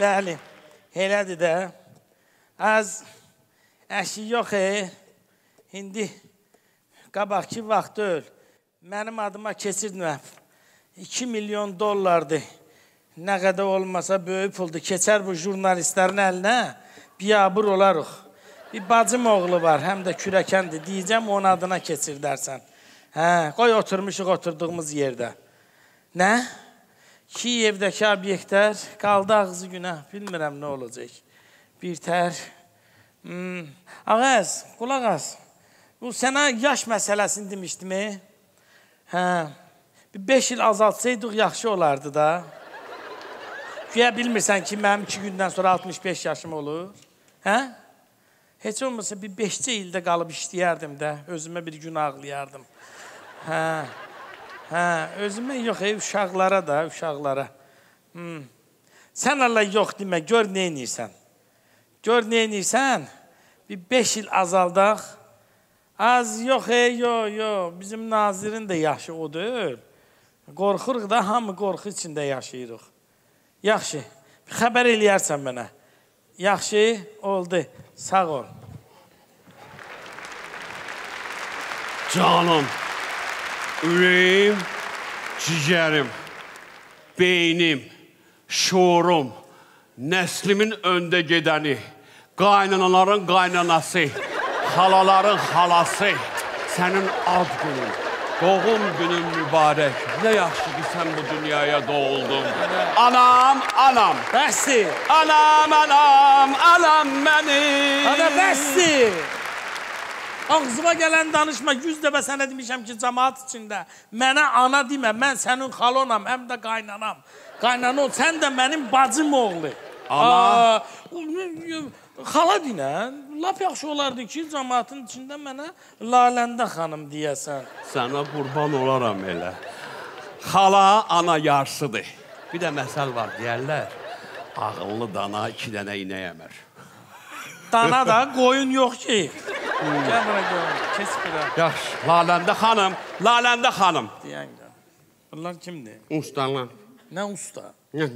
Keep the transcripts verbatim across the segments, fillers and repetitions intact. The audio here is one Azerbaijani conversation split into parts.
Bəli, elədir də. Az əşi yox, e. İndi qabaqki vaxt öl. Mənim adıma keçirdin. iki milyon dollardır. Nə qədər olmasa böyük puldur. Keçər bu jurnalistlərin əlinə, biyabır olarıq. Bir bacım oğlu var, həm də kürəkəndir. Deyəcəm, onun adına keçir dərsən. Hə, qoy oturmuşuq oturduğumuz yerdə. Nə? Kiyevdəki obyektlər qaldı ağzı günə. Bilmirəm nə olacaq. Bir tər. Hmm. Ağaz, qulaq az. Bu sənə yaş məsələsini demişdim, e? Hə. Bir beş il azaltsaydıq yaxşı olardı da. Güya bilmirsən ki, mənim iki gündən sonra altmış beş yaşım olur. Hə? Heç olmasa bir beşcə ildə qalıb işləyərdim də. Özümə bir gün ağlayardım. Hə. Hə. Özümə yox, ey, uşaqlara da, uşaqlara. Hmm. Sən Allah yox demə, gör nə eynirsən. Gör nə eynirsən, bir beş il azaldaq. Az yox, ey, yox, yox. Bizim nazirin də yaşı o deyil. Qorxuruq da, hamı qorxu içində yaşayırıq. Yaxşı, bir xəbər eləyərsən mənə. Yaxşı, oldu. Sağ ol. Canım, ürəyim, cigərim, beynim, şuurum, nəslimin öndə gedəni, qaynanaların qaynanası, xalaların xalası, sənin ad günün, doğum günün mübarək. Nə yaxşı ki, sən bu dünyaya doğuldun. Anam, anam. Bəsdir. Anam, anam, anam mənim. Ana, bəsdir. Ağzıma gələn danışma, yüz dəfə sənə demişəm ki, cəmaat içində. Mənə ana demə, mən sənin xalonam, həm də qaynanam. Qaynana ol, sən də mənim bacım oğlu. Ana. Xala dinən, lap yaxşı olardı ki, cəmaatın içində mənə Laləndə xanım deyəsən. Sənə qurban olaram elə. Xala ana yarsıdır. Bir də məsəl var, deyərlər. Ağıllı dana iki dənə inək əmər. Dana da qoyun yox ki. Gəl bura qoyun, kes bura. Yaxşı, Laləndə xanım, Laləndə xanım. Deyən də. Bunlar kimdir? Ustalar. Nə usta?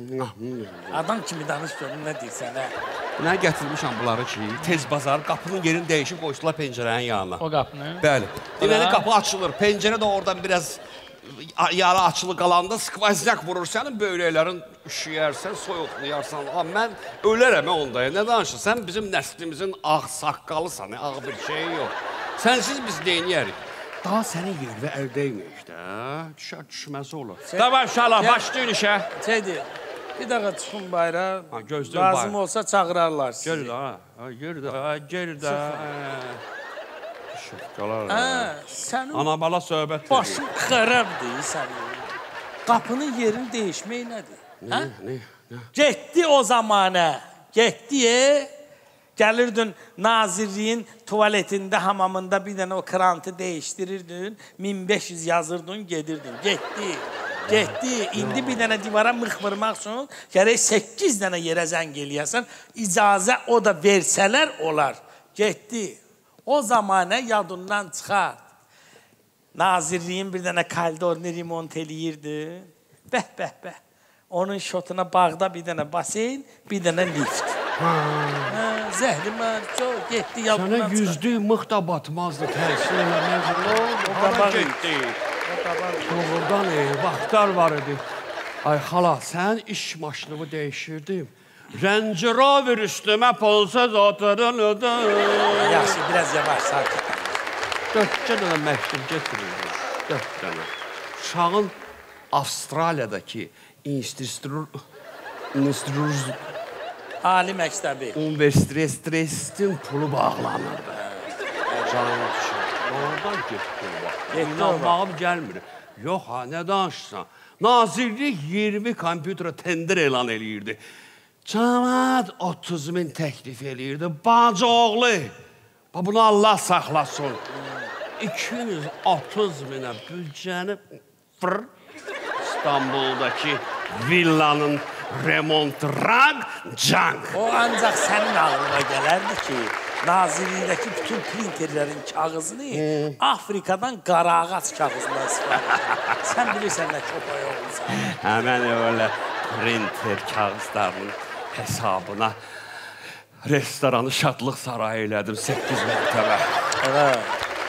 Adam kimi danış görün, nə deyirsən, hə? Nə gətirmişəm bunları ki, tez bazar qapının yerini dəyişib qoysunlar pəncərənin yanına. O qapını? Bəli. Deməli, qapı açılır, pəncərə də oradan biraz yarı açılı qalanda skvazyak vurur sənin böyrəklərin, üşüyərsən, soyuqlayarsan. Mən ölərəm onda, nə danışır? Sən bizim nəslimizin ağ saqqalısan, ağ bir şey yox. Sənsiz biz neyniyərik? Daha sənin yervə əl dəyməyik də, düşər düşməsi olur. Davay uşaqlar, başlayın işə. Şeydir, bir dəqiqə çıxın bayra, gözlüyün lazım olsa çağırarlar sizi. Gel də, ha, gel də, gel də. Şıqqalar. Sənin anabala söhbət edir. Başın xərəbdir sənin. Qapının yerini dəyişmək nədir? Nə, nə, nə? Getdi o zamanə, getdi, e? Gəlirdin nazirliyin tuvaletində, hamamında bir dənə o krantı dəyişdirirdin, min beş yüz yazırdın, gedirdin. Getdi, getdi. İndi bir dənə divara mıx vurmaq üçün gərək səkkiz dənə yerə zəng eləyəsən, icazə o da versələr olar. Getdi. O zamanə yadından çıxart. Nazirliyin bir dənə kaldorni remont eləyirdi. Bəh, bəh, bəh. Onun şotuna bağda bir dənə baseyn, bir dənə lift. Zəhli mən çox getdi yadından çıxar. Sənə yüzdü mıx da batmazdı, təsir eləməzdi. Hara getdi? Doğrudan vaxtlar var idi. Ay xala, sən iş maşınımı dəyişirdim. Range Rover üstümə polsaz oturuldu. Yaxşı, biraz yavaş, sakit. Dörd dənə məktub getirirdim. Dörd dənə. Uşağın Avstraliyadakı institut... Ali məktəbi. Universitetin pulu bağlanırdı. Canım düşür. Oradan getdi. İnanmağım gəlmir. Yox ha, nə danışsan? Nazirlik iyirmi kompüterə tender elan eləyirdi. Cəmaət otuz min təklif eləyirdi. Bacı oğlu. Bunu Allah saxlasın. iki yüz otuz minə büdcəni fır İstanbuldakı villanın remont rag cank. O ancaq sənin ağlına gələrdi ki, nazirlikdəki bütün printerlərin kağızını Afrikadan qarağac kağızından istifadə. Sən bilirsən nə köpək olmuşsan. Həmən öyle printer kağızlarının hesabına restoranı Şadlıq Sarayı elədim səkkiz mərtəbə. Evet.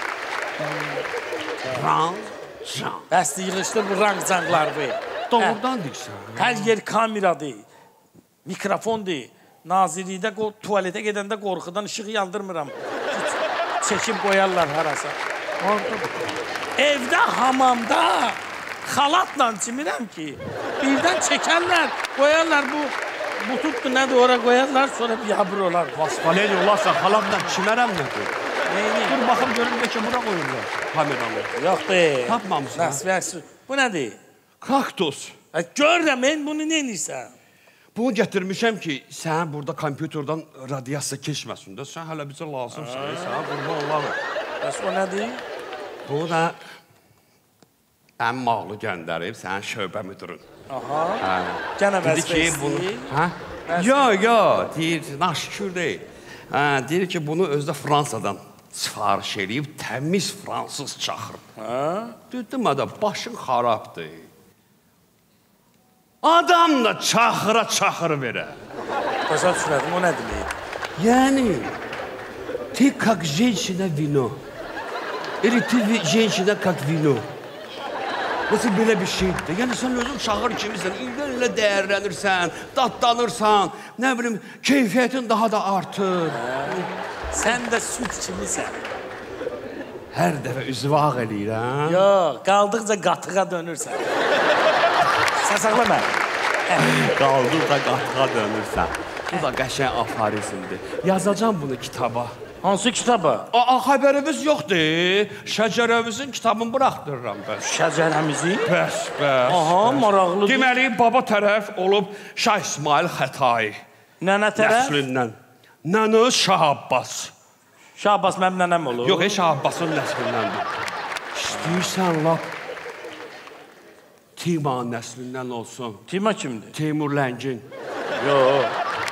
Rang, can. Bəs yığışdır bu rang-canglar bu. Doğrudan deyirsən. Hər yer kameradır, mikrofondur. Nazirlikdə tualetə gedəndə qorxudan işıq yandırmıram. Çəkib qoyarlar harasa. Evdə, hamamda xalatla çimirəm ki, birdən çəkərlər, qoyarlar bu bututdu nədir ora qoyarlar, sonra bir yabır olar. Vasfaleli olarsa xalatla çimərəm nədir? Neyini? Dur baxım görüm ki, bura qoyurlar kameranı. Yoxdur. Tapmamısan. Nəsvəsi. Bu nədir? Kaktus. Görürəm, mən bunu neyinirsən? Bunu gətirmişəm ki, sən burada kompüterdən radiasiya keçməsin də, sən hələ bizə lazımsan, sən burada olarıq. Bəs o nədir? Bu da ən mağlı göndərib, sənin şöbə müdürün. Aha. Hə. Gənə Dedi ki, bunu... Hə? Yo, yo, deyir, naşükür deyil. Hə, deyir ki, bunu özdə Fransadan sifariş edib, təmiz fransız çaxır. Hə? Dedim, da başın xarabdır. Adam da çaxıra çaxır verə. Başa düşmədim, o nə deməyib? Yəni, ты как женщина вино. Или ты женщина как вино. Nasıl belə bir şeydir? Yəni, sən özün çağır kimisən, ildən ilə dəyərlənirsən, dadlanırsan, nə bilim, keyfiyyətin daha da artır. Sən də süt kimisən. Hər dəfə üzvü ağ eləyirəm. Yox, qaldıqca qatığa dönürsən. Sən saxla mən. Qaldıqca qatığa dönürsən. Bu da qəşəng aforizmdir. Yazacam bunu kitaba. Hansı kitaba? Aa, xəbərimiz yoxdur. Şəcərəvizin kitabını buraxdırıram bəs. Şəcərəmizi? Bəs, bəs. Aha, maraqlıdır. Deməli, baba tərəf olub Şah İsmail Xətai. Nənə tərəf? Nəslindən. Nənə Şah Abbas. Şah Abbas mənim nənəm olur. Yox, Şah Abbasın nəslindəndir. İstəyirsən lap Tima nəslindən olsun. Tima kimdir? Teymur Ləngin. Yox.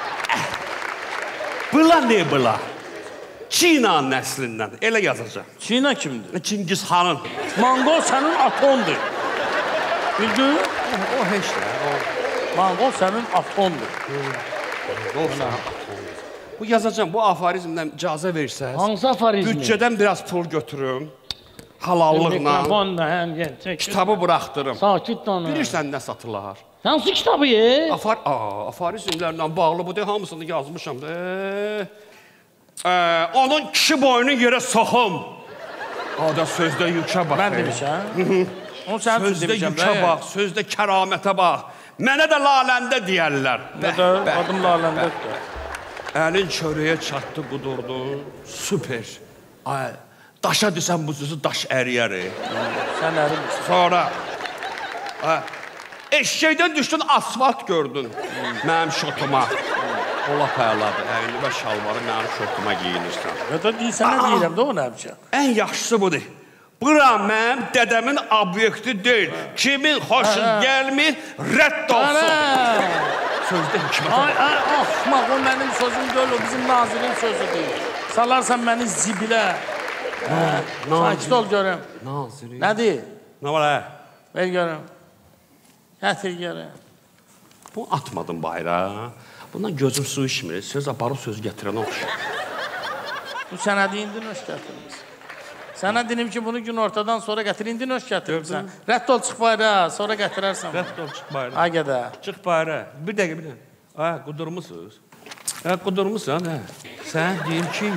Bıla ne bıla? Çina nəslindən. Elə yazacaq. Çina kimdir? Çingiz Xanın. Mongol sənin atondur. Bildin? O, o heç də. O. Mongol sənin atondur. O sənin atondur. Bu yazacağım, bu aforizmdən icazə versəz. Hansı aforizmi? Büdcədən biraz pul götürüm. Halallıqla. Mikrofonla, həm gəl. Çək. Kitabı buraxdırım. Sakit danış. Bilirsən nə satılar? Hansı kitabı ye? Afar, aa, aforizmlərlə bağlı bu de hamısını yazmışam da. Ee, ee, onun kişi boyunu yerə soxum. Ada sözdə yükə bax. Mən demişəm. Onu sən Sözdə yükə bax, sözdə kəramətə bax. Mənə də laləndə deyərlər. Adım laləndədir. Əlin çörəyə çatdı, qudurdun. Süper. Ay, daşa desən bu sözü daş əriyər. Sən ərim. Sonra ay, eşşəkdən düşdün, asfalt gördün. Mənim şotuma. Ola pəyladı, əyni və şalvarı mənim şotuma giyinirsən. Ya da deyirsən, nə deyirəm də o nə həmçə? Ən yaxşısı budur. Bura mənim dədəmin obyekti deyil. Kimin xoşun gəlmir, rədd olsun. Sözdə hikmət Ay, ay, axmaq, o mənim sözüm deyil, o bizim nazirin sözüdür. Salarsan məni zibilə. Sakit ol görüm. Nazirin. Nədir? Nə var, hə? Ver görüm. Gətir görüm. Bu atmadım bayrağa. Bundan gözüm su içmir. Söz aparıb söz gətirənə oxşar. Bu sənədi indi nöş gətirmişsən. Sənə dinim ki, bunu gün ortadan sonra gətir, indi nöş gətirmişsən. Rədd ol, çıx bayrağa, sonra gətirərsən. Rədd ol, çıx bayrağa. Ay gədə. Çıx bayrağa. Bir dəqiqə, bir dəqiqə. Ay, qudurmusunuz. Hə, qudurmusan, hə. Sən deyim ki,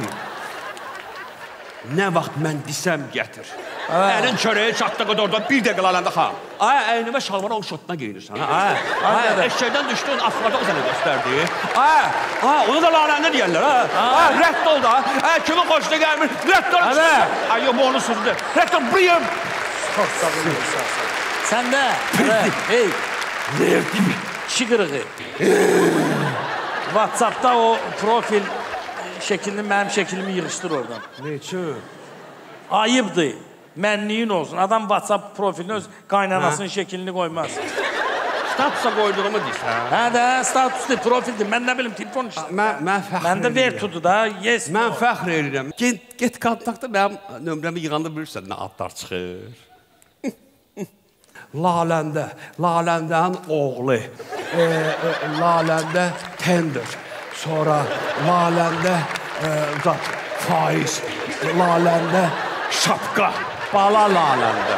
nə vaxt mən desəm gətir. Əlin çörəyə çatdı qudurdan bir dəqiqə aləndə xan. Ay, əynimə şalvara o şotuna geyinirsən. Ay, ay, eşəkdən düşdün, asfalda o sənə göstərdi. Ay, ay, onu da laləndə deyərlər, ha. Ay, rədd ol da. Ay, kimin xoşuna gəlmir, rədd ol. Ay, yox, bu onun sözüdür. Rədd ol, buyum. Çox sağ olun. Sən də, hey, kişi qırığı. WhatsAppda o profil şəklini, mənim şəklimi yığışdır oradan. Neçə? Ayıbdır. Mənliyin olsun. Adam WhatsApp profilini öz qaynanasının şəklini qoymaz. Statusa qoyduğumu deyirsən? Hə də, statusdur, profildir. Mən nə bilim, telefon işlə. Mən, mən fəxr Məndə Vertu'dur da, yes. Mən fəxr edirəm. Get, get kontaktda mənim nömrəmi yığanda bilirsən nə adlar çıxır. Laləndə, Laləndənin oğlu. e, e, Laləndə tender, sonra Laləndə e, faiz, Laləndə şapka, bala Laləndə.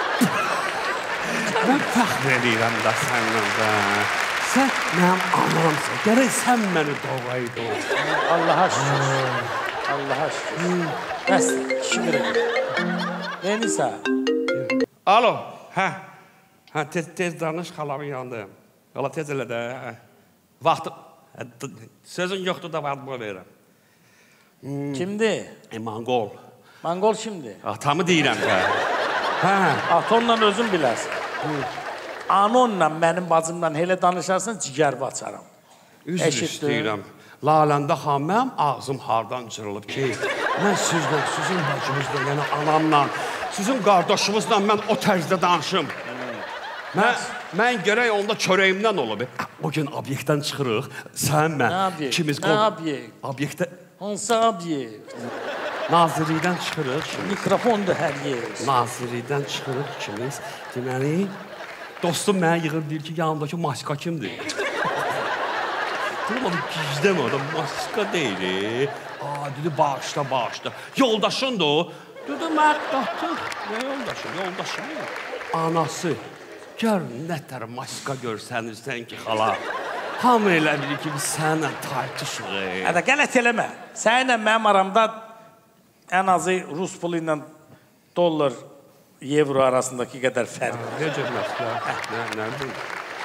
Mən fəxr edirəm da səndən də. Sən mənim anamsın, gərək sən məni doğaydın. Allaha şükür. Allaha şükür. Bəs, şükür edir. Neyinsə? Alo, hə, hə, tez, tez danış, xalamın yanındayım. Yola tez elə də, hə. Vaxtı, sözün yoxdur da vaxtımı verirəm. Hmm. Kimdir? E, Mongol. Mongol kimdir? Atamı deyirəm də. Hə. Atonla özün bilərsən. Anonla mənim bacımla elə danışarsan, cigərbi açaram. Üzr istəyirəm. Laləndə xan, mənim ağzım hardan cırılıb ki, mən sizlə, sizin bacımızla, yəni anamla, sizin qardaşımızla mən o tərzdə danışım. Mən, mən gərək onda çörəyimdən olub. O gün obyektdən çıxırıq, sən mən, ikimiz... Nə obyekt? Obyektə... Hansı obyekt? Nazirlikdən çıxırıq. Mikrofondur hər yer. Nazirlikdən çıxırıq ikimiz. Deməli, dostum mənə yığır, deyir ki, yanımdakı maska kimdir? Dedim, onu gizləm o da maska deyil. Aa, dedi, bağışla, bağışla. Yoldaşındır o. Dedi, məqdatdır. Nə yoldaşım? Yoldaşım yox. Anası. Gör, nə tər maska görsənirsən ki, xala. Hamı elə bilir ki, biz sənlə tartışıq. Hədə, qələt eləmə. Səninlə mənim aramda ən azı Rus pulu ilə dollar, evro arasındakı qədər fərq. Necə məsələ? Nə bileyim?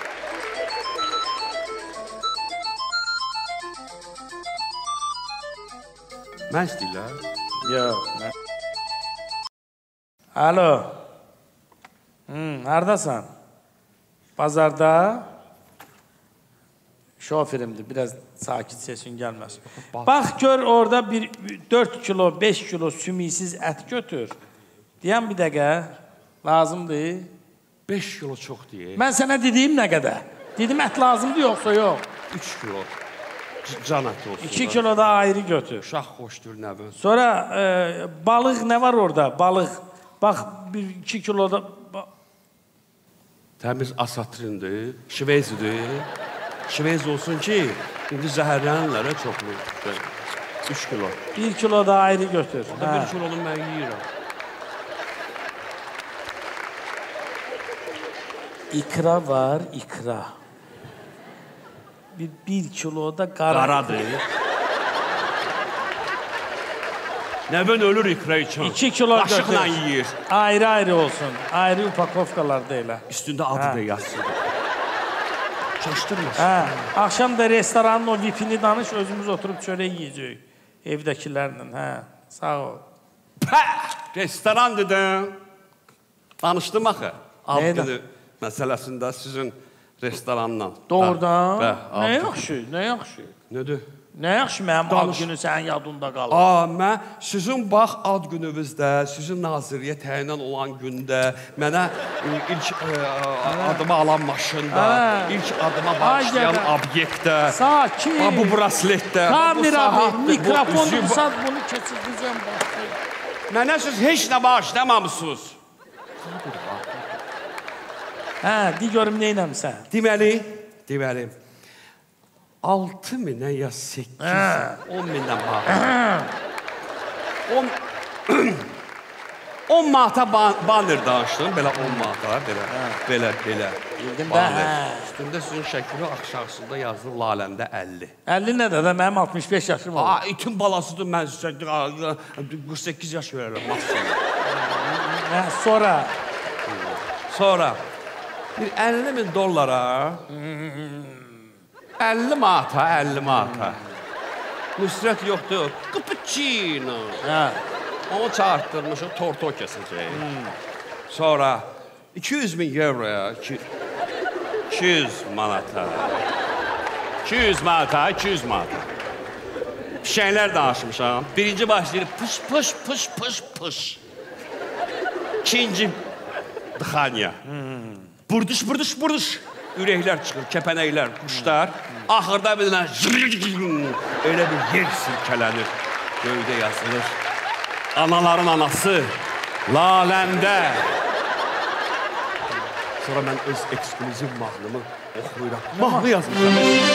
Mən istəyirlər? Yox, mən... Alo. Hmm, haradasan? Bazarda? Şoferimdir, biraz sakit sesin gəlməsin. Bax, gör orada bir dörd kilo, beş kilo sümüksüz ət götür. Deyəm bir dəqiqə, lazımdır. beş kilo çox deyil. Mən sənə dediyim nə qədər? Dedim, ət lazımdır, yoxsa yox? üç kilo. Can əti olsun. iki kilo da ayrı götür. Uşaq xoşdur nəvən. Sonra e, balıq nə var orada? Balıq. Bax, bir iki kilo da... Təmiz asatrindir, şiveyzidir. Şiveyz olsun ki, indi zəhərlənirlərə çoxlu. üç kilo. bir kilo da ayrı götür. bir kilonu mən yiyirəm. İkra var, ikra. Bir, bir kilo da qara. Qaradır. Nəvən ölür ikra için. iki kilo götür. Qaşıqla yiyir. Ayrı-ayrı olsun. Ayrı upakovkalarda elə. Üstündə adı da yazsın. Çaşdırmasın. Hə, axşam da restoranın o vipini danış, özümüz oturub çörək yiyəcəyik. Evdəkilərlə, hə. Sağ ol. Pəh! Restoran dedim. Danışdım axı. Ad günü məsələsində sizin restoranla. Doğrudan? Bəh, nə yaxşı, nə yaxşı. Nədir? Nə yaxşı mənim ad günü sənin yadında qalır. Aa, mən sizin bax ad gününüzdə, sizin nazirliyə təyin olan gündə, mənə e, ilk e, adımı alan maşında, hə. ilk adıma başlayan obyektdə, sakin. Bu brasletdə, kamera, bu mikrofon, bu saat bunu keçirdəcəm başlayın. Mənə siz heç nə bağışlamamışsınız. Hə, de görüm nə eləmsən. Deməli, deməli, altı minə ya səkkiz, on mindən bağlı. on manata banner danışdım, belə on manata, belə, belə, belə. Bildim də, hə. Üstündə sizin şəkili aşağısında yazılır, Laləndə əlli. əlli nədir də, mənim altmış beş yaşım olur. Aa, itin balasıdır, mən sizə qırx səkkiz yaş verirəm, maksimum. Hə, sonra? Sonra, bir əlli min dollara... əlli manata, əlli manata. Nüsrət yoxdur, cappuccino. Hə. Onu çağırtdırmışıq, torto kesəcək. Sonra iki yüz min euroya, iki yüz manata. iki yüz manata, iki yüz manata. Pişəklər danışmışam. Birinci başlayır, pış, pış, pış, pış, pış. İkinci, dıxanya. Burduş, burduş, burduş. Ürəklər çıxır, kəpənəklər, quşlar. Axırda bir dənə elə bir yer silkələnir. Göydə yazılır. Anaların anası, Laləndə. Sonra mən öz ekskluziv mahnımı Oxuyuram. Mahnı yazmışam.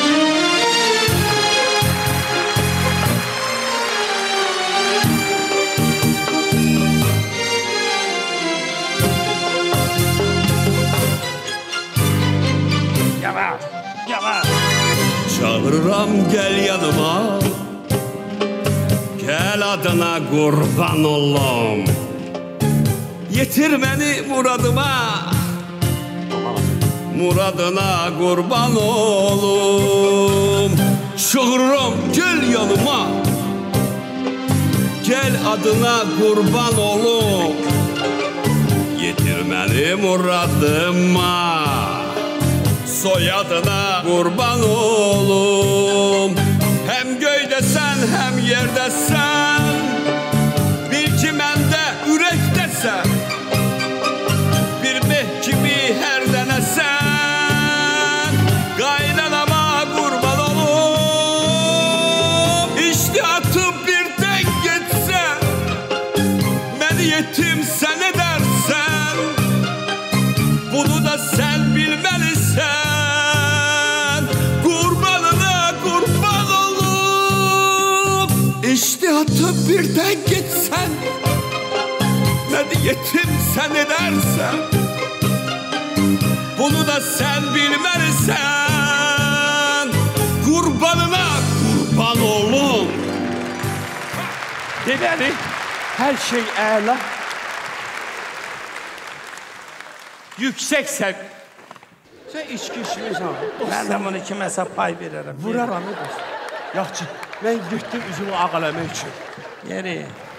Yavaş, yavaş. Çağırıram gel yanıma, gel adına kurban olam. Yetir beni muradıma, muradına kurban olum. Çağırıram gel yanıma, gel adına kurban olum. Yetir beni muradıma, soyadına kurban olum. Hem göydesen hem yerdesen, bil ki məndə ürəkdəsən. Bir meh kimi hər dənəsən, qaynanama kurban olum. İşte atıp birden geçsen, məni yetim sən edərsən. Bunu da sen bilmelisən, kurbanına kurban olup. İşte atıp birden geçsen, beni yetim sen edersen. Bunu da sen bilmelisən, kurbanına kurban olum. Deməli, her şey əla. Yüksek sev. Sen içki içmiyorsan. Mən də bunu kiməsə pay verərəm. Vuraram, ne dostum? Yaxşı, ben gittim üzümü ağalamak için. Yeri.